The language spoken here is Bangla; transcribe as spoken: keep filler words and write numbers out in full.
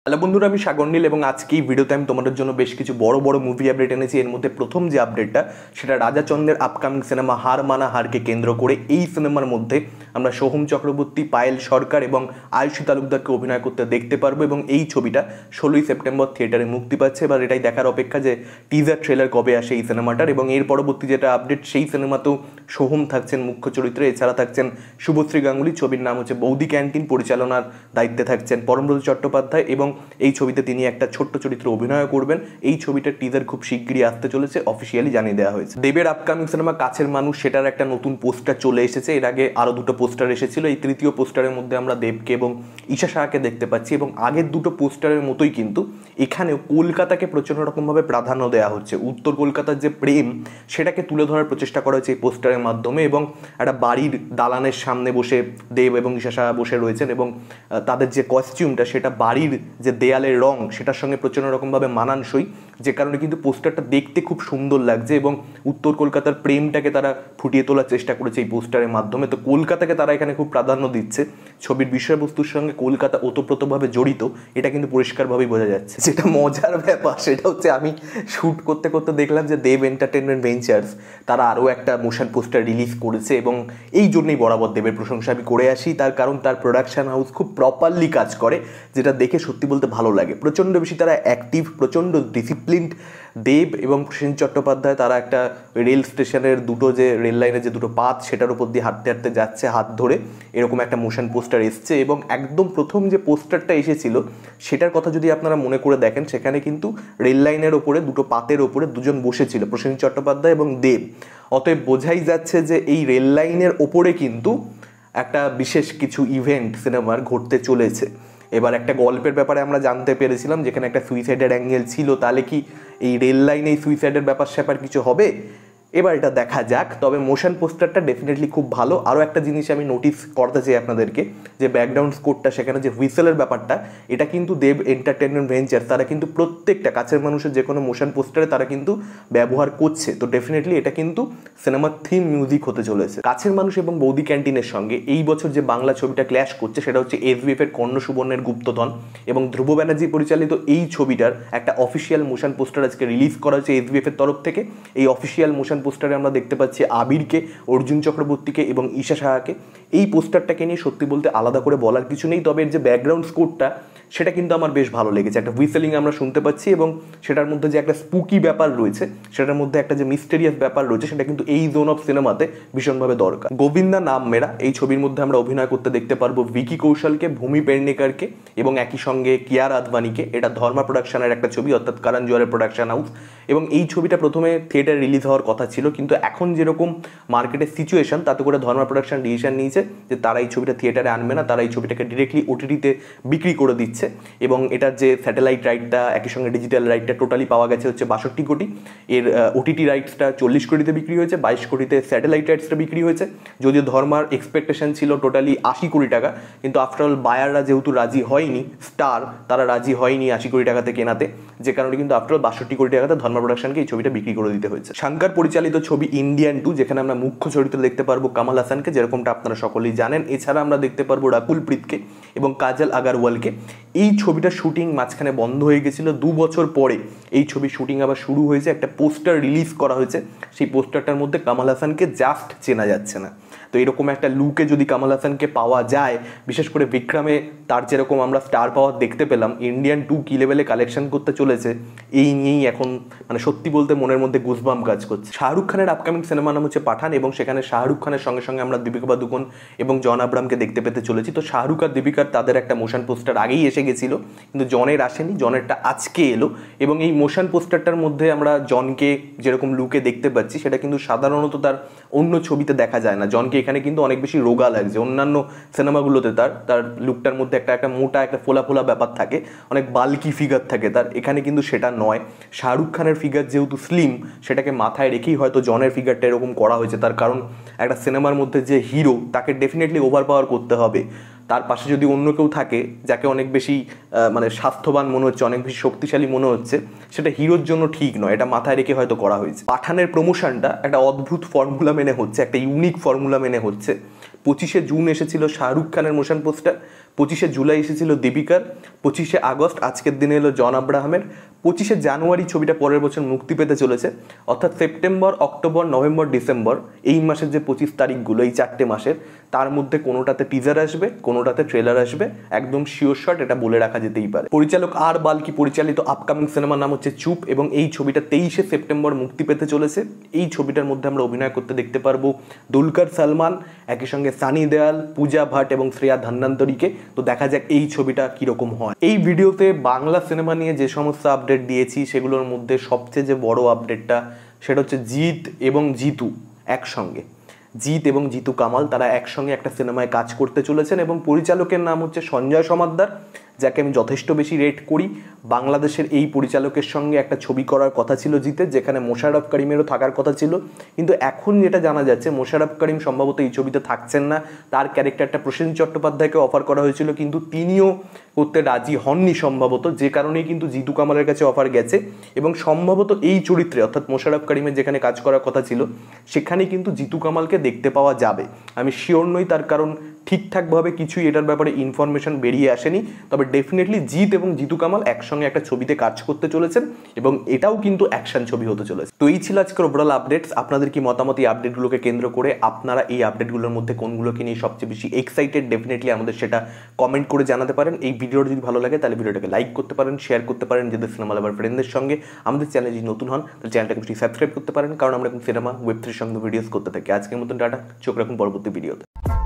হ্যালো বন্ধুরা, আমি সাগর নীল এবং আজকে এই ভিডিওতে আমি তোমাদের জন্য বেশ কিছু বড় বড় মুভি আপডেট এনেছি। এর মধ্যে প্রথম যে আপডেটটা সেটা রাজা চন্দের আপকামিং সিনেমা হার মানা হারকে কেন্দ্র করে। এই সিনেমার মধ্যে আমরা সোহম চক্রবর্তী, পায়েল সরকার এবং আয়ুষী তালুকদারকে অভিনয় করতে দেখতে পারবো এবং এই ছবিটা ষোলোই সেপ্টেম্বর থিয়েটারে মুক্তি পাচ্ছে। এবার এটাই দেখার অপেক্ষা যে টিজার ট্রেলার কবে আসে এই সিনেমাটার। এবং এর পরবর্তী যেটা আপডেট, সেই সিনেমাতেও সোহম থাকছেন মুখ্য চরিত্রে, এছাড়া থাকছেন শুভশ্রী গাঙ্গুলি। ছবির নাম হচ্ছে বৌদি ক্যান্টিন, পরিচালনার দায়িত্বে থাকছেন পরমব্রত চট্টোপাধ্যায় এবং এই ছবিতে তিনি একটা ছোট্ট চরিত্রে অভিনয় করবেন। এই ছবিটার টিজার খুব শিগগিরই আসতে চলেছে, অফিসিয়ালি জানিয়ে দেওয়া হয়েছে। দেবের আপকামিং সিনেমা কাছের মানুষ, সেটার একটা নতুন পোস্টার চলে এসেছে। এর আগে আরো দুটো পোস্টার এসেছিল। এই তৃতীয় পোস্টারের মধ্যে আমরা দেবকে এবং ঈশা শাহকে দেখতে পাচ্ছি এবং আগের দুটো পোস্টারের মতোই কিন্তু এখানেও কলকাতাকে প্রচন্ড রকমভাবে প্রাধান্য দেওয়া হচ্ছে। উত্তর কলকাতার যে প্রেম সেটাকে তুলে ধরার প্রচেষ্টা করা হয়েছে এই পোস্টারের মাধ্যমে। এবং একটা বাড়ির দালানের সামনে বসে দেব এবং ঈশা শাহ বসে রয়েছেন এবং তাদের যে কস্টিউমটা সেটা বাড়ির যে দেয়ালের রং সেটার সঙ্গে প্রচন্ড রকমভাবে মানানসই, যে কারণে কিন্তু পোস্টারটা দেখতে খুব সুন্দর লাগছে এবং উত্তর কলকাতার প্রেমটাকে তারা ফুটিয়ে তোলার চেষ্টা করেছে এই পোস্টারের মাধ্যমে। তো কলকাতাকে তারা এখানে খুব প্রাধান্য দিচ্ছে। ছবির বিষয়বস্তুর সঙ্গে কলকাতা ওতপ্রোতভাবে জড়িত, এটা কিন্তু পরিষ্কারভাবেই বোঝা যাচ্ছে। যেটা মজার ব্যাপার সেটা হচ্ছে, আমি শ্যুট করতে করতে দেখলাম যে দেব এন্টারটেনমেন্ট ভেঞ্চার্স তারা আরও একটা মোশন পোস্টার রিলিজ করেছে এবং এই জন্যই বরাবর দেবের প্রশংসা আমি করে আসি। তার কারণ তার প্রোডাকশন হাউস খুব প্রপারলি কাজ করে, যেটা দেখে সত্যি বলতে ভালো লাগে। প্রচণ্ড বেশি তারা অ্যাক্টিভ, প্রচণ্ড ডিসিপ্লিনড। দেব এবং প্রসেন চট্টোপাধ্যায় তারা একটা রেল স্টেশনের দুটো যে রেল লাইনের যে দুটো পাত সেটার উপর দিয়ে হাঁটতে হাঁটতে যাচ্ছে হাত ধরে, এরকম একটা মোশন পোস্টার এসছে। এবং একদম প্রথম যে পোস্টারটা এসেছিল সেটার কথা যদি আপনারা মনে করে দেখেন, সেখানে কিন্তু রেল লাইনের ওপরে দুটো পাতের ওপরে দুজন বসেছিল, প্রসেন চট্টোপাধ্যায় এবং দেব। অতএব বোঝাই যাচ্ছে যে এই রেল লাইনের ওপরে কিন্তু একটা বিশেষ কিছু ইভেন্ট সিনেমার ঘটতে চলেছে। এবার একটা গল্পের ব্যাপারে আমরা জানতে পেরেছিলাম, যেখানে একটা সুইসাইডের অ্যাঙ্গেল ছিল। তাহলে কি এই রেল লাইনে এই সুইসাইডের ব্যাপার স্যাপার কিছু হবে? এবার এটা দেখা যাক। তবে মোশন পোস্টারটা ডেফিনেটলি খুব ভালো। আরও একটা জিনিস আমি নোটিস করতে চাই আপনাদেরকে, যে ব্যাকগ্রাউন্ড স্কোরটা, সেখানে যে হুইসেলের ব্যাপারটা, এটা কিন্তু দেব এন্টারটেনমেন্ট ভেঞ্চার তারা কিন্তু প্রত্যেকটা কাছের মানুষের যে কোনো মোশন পোস্টারে তারা কিন্তু ব্যবহার করছে। তো ডেফিনেটলি এটা কিন্তু সিনেমার থিম মিউজিক হতে চলেছে। কাছের মানুষ এবং বৌদি ক্যান্টিনের সঙ্গে এই বছর যে বাংলা ছবিটা ক্ল্যাশ করছে সেটা হচ্ছে এসবিএফ এর কর্ণ সুবর্ণের গুপ্তধন এবং ধ্রুব ব্যানার্জি পরিচালিত এই ছবিটার একটা অফিসিয়াল মোশন পোস্টার আজকে রিলিজ করা হয়েছে এসবিএফ এর তরফ থেকে। এই অফিসিয়াল মোশন পোস্টারে আমরা দেখতে পাচ্ছি আবিরকে, অর্জুন চক্রবর্তীকে এবং ঈশা শাহকে। এই পোস্টারটাকে নিয়ে সত্যি বলতে আলাদা করে বলার কিছু নেই, তবে এর যে ব্যাকগ্রাউন্ড স্কোরটা সেটা কিন্তু আমার বেশ ভালো লেগেছে। একটা হুইসেলিং আমরা শুনতে পাচ্ছি এবং সেটার মধ্যে যে একটা স্পুকি ব্যাপার রয়েছে, সেটার মধ্যে একটা যে মিস্টেরিয়াস ব্যাপার রয়েছে, সেটা কিন্তু এই জোন অফ সিনেমাতে ভীষণভাবে দরকার। গোবিন্দা নাম মেরা এই ছবির মধ্যে আমরা অভিনয় করতে দেখতে পারবো ভিকি কৌশলকে, ভূমি পেডনেকারকে এবং একই সঙ্গে কিয়ারা আদবানিকে। এটা ধর্মা প্রোডাকশনের একটা ছবি, অর্থাৎ কারণ জোয়ারের প্রোডাকশন হাউস। এবং এই ছবিটা প্রথমে থিয়েটার রিলিজ হওয়ার কথা ছিল, কিন্তু এখন যেরকম মার্কেটের সিচুয়েশন, তাতে করে ধর্মা প্রোডাকশন ডিসিশন নিয়েছে যে তারা এই ছবিটা থিয়েটারে আনবে না, তারা এই ছবিটাকে ডিরেক্টলি ওটিটিতে বিক্রি করে দিচ্ছে। এবং এটার যে স্যাটেলাইট রাইটটা, একই সঙ্গে ডিজিটাল রাইটটা টোটালি পাওয়া গেছে হচ্ছে বাষট্টি কোটি। এর ওটিটি রাইটসটা চল্লিশ কোটিতে বিক্রি হয়েছে, বাইশ কোটিতে স্যাটেলাইট রাইটসটা বিক্রি হয়েছে। যদিও ধর্মার এক্সপেকটেশন ছিল টোটালি আশি কোটি টাকা, কিন্তু আফটারঅল বায়াররা যেহেতু রাজি হয়নি, স্টার তারা রাজি হয়নি আশি কোটি টাকাতে কেনাতে, যে কারণে কিন্তু আফটারঅল বাষট্টি কোটি টাকাতে ধর্মা প্রোডাকশনকে এই ছবিটা বিক্রি করে দিতে হয়েছে। শঙ্কর পরিচালিত ছবি ইন্ডিয়ান টু, যেখানে আমরা মুখ্য চরিত্র দেখতে পারবো কামাল হাসানকে, যেরকমটা আপনারা সকলেই জানেন। এছাড়া আমরা দেখতে পারবো রাকুল প্রীতকে এবং কাজল আগারওয়ালকে। এই ছবিটার শুটিং মাঝখানে বন্ধ হয়ে গেছিল, দু বছর পরে এই ছবির শুটিং আবার শুরু হয়েছে। একটা পোস্টার রিলিজ করা হয়েছে, সেই পোস্টারটার মধ্যে কামাল হাসানকে জাস্ট চেনা যাচ্ছে না। তো এরকম একটা লুকে যদি কামাল হাসানকে পাওয়া যায়, বিশেষ করে বিক্রমে তার যেরকম আমরা স্টার পাওয়ার দেখতে পেলাম, ইন্ডিয়ান টু কি লেভেলে কালেকশন করতে চলেছে এই নিয়েই এখন মানে সত্যি বলতে মনের মধ্যে গুজবাম কাজ করছে। শাহরুখ খানের আপকামিং সিনেমা নাম হচ্ছে পাঠান এবং সেখানে শাহরুখ খানের সঙ্গে সঙ্গে আমরা দীপিকা পাদুকোন এবং জন আব্রাহামকে দেখতে পেতে চলেছি। তো শাহরুখ আর দীপিকার তাদের একটা মোশন পোস্টার আগেই এসে গেছিল, কিন্তু জনের আসেনি, জনেরটা আজকে এলো। এবং এই মোশন পোস্টারটার মধ্যে আমরা জনকে যেরকম লুকে দেখতে পাচ্ছি, সেটা কিন্তু সাধারণত তার অন্য ছবিতে দেখা যায় না। জনকে এখানে কিন্তু অনেক বেশি রোগা লাগছে। অন্যান্য সিনেমাগুলোতে তার তার লুকটার মধ্যে একটা একটা মোটা একটা ফোলা ফোলা ব্যাপার থাকে, অনেক বাল্কি ফিগার থাকে তার। এখানে কিন্তু সেটা নয়। শাহরুখ খানের ফিগার যেহেতু স্লিম, সেটাকে মাথায় রেখেই হয়তো জনের ফিগারটা এরকম করা হয়েছে। তার কারণ একটা সিনেমার মধ্যে যে হিরো, তাকে ডেফিনেটলি ওভার পাওয়ার করতে হবে। তার পাশে যদি অন্য কেউ থাকে যাকে অনেক বেশি মানে স্বাস্থ্যবান মনে হচ্ছে, অনেক বেশি শক্তিশালী মনে হচ্ছে, সেটা হিরোর জন্য ঠিক নয়। এটা মাথায় রেখে হয়তো করা হয়েছে। পাঠানের প্রমোশনটা একটা অদ্ভুত ফর্মুলা মেনে হচ্ছে, একটা ইউনিক ফর্মুলা মেনে হচ্ছে। পঁচিশে জুন এসেছিল শাহরুখ খানের মোশন পোস্টার, পঁচিশে জুলাই এসেছিল দীপিকার, পঁচিশে আগস্ট আজকের দিনে এলো জন আব্রাহামের, পঁচিশে জানুয়ারি ছবিটা পরের বছর মুক্তি পেতে চলেছে। অর্থাৎ সেপ্টেম্বর, অক্টোবর, নভেম্বর, ডিসেম্বর এই মাসের যে পঁচিশ তারিখগুলো, এই চারটে মাসের, তার মধ্যে কোনোটাতে টিজার আসবে, কোনোটাতে ট্রেলার আসবে, একদম শিওর শট, এটা বলে রাখা যেতেই পারে। পরিচালক আর বাল্কি পরিচালিত আপকামিং সিনেমার নাম হচ্ছে চুপ, এবং এই ছবিটা তেইশে সেপ্টেম্বর মুক্তি পেতে চলেছে। এই ছবিটার মধ্যে আমরা অভিনয় করতে দেখতে পারবো দুলকার সালমান, একই সঙ্গে সানি দেওয়াল, পূজা ভাট এবং শ্রেয়া ধন্বন্তরীকে। তো দেখা যাক এই ছবিটা কিরকম হয়। এই ভিডিওতে বাংলা সিনেমা নিয়ে যে সমস্ত আপডেট দিয়েছি সেগুলোর মধ্যে সবচেয়ে যে বড় আপডেটটা সেটা হচ্ছে জিৎ এবং জিতু একসঙ্গে, জিৎ এবং জিতু কামাল তারা একসঙ্গে একটা সিনেমায় কাজ করতে চলেছেন, এবং পরিচালকের নাম হচ্ছে সঞ্জয় সমাদ্দার, যাকে আমি যথেষ্ট বেশি রেট করি। বাংলাদেশের এই পরিচালকের সঙ্গে একটা ছবি করার কথা ছিল জিতের, যেখানে মোশাররফ করিমেরও থাকার কথা ছিল, কিন্তু এখন যেটা জানা যাচ্ছে মোশাররফ করিম সম্ভবত এই ছবিতে থাকছেন না। তার ক্যারেক্টারটা প্রসেনজিৎ চট্টোপাধ্যায়কে অফার করা হয়েছিল, কিন্তু তিনিও করতে রাজি হননি সম্ভবত, যে কারণেই কিন্তু জিতু কামালের কাছে অফার গেছে, এবং সম্ভবত এই চরিত্রে অর্থাৎ মোশাররফ করিমের যেখানে কাজ করার কথা ছিল সেখানে কিন্তু জিতু কামালকে দেখতে পাওয়া যাবে। আমি শিওর নই, তার কারণ ঠিকঠাকভাবে কিছুই এটার ব্যাপারে ইনফরমেশন বেরিয়ে আসেনি, তবে ডেফিনেটলি জিৎ এবং জিতু কামাল একসঙ্গে একটা ছবিতে কাজ করতে চলেছেন, এবং এটাও কিন্তু অ্যাকশন ছবি হতে চলেছে। তো এই ছিল আজকের ওভারঅল আপডেটস। আপনাদের কি মতামত এই আপডেটগুলোকে কেন্দ্র করে? আপনারা এই আপডেটগুলোর মধ্যে কোনগুলোকে নিয়ে সবচেয়ে বেশি এক্সাইটেড? ডেফিনেটলি আমাদের সেটা কমেন্ট করে জানাতে পারেন। এই ভিডিওটা যদি ভালো লাগে তাহলে ভিডিওটাকে লাইক করতে পারেন, শেয়ার করতে পারেন নিজেদের সিনেমা লাভার ফ্রেন্ডদের সঙ্গে। আমাদের চ্যানেলে যদি নতুন হন তাহলে চ্যানেলটাকে বেশি সাবস্ক্রাইব করতে পারেন, কারণ আমরা এখন সিনেমা ওয়েব থ্রির সঙ্গে ভিডিওস করতে থাকি। আজকের মতন টাটা, চোখ রাখুন পরবর্তী ভিডিওতে।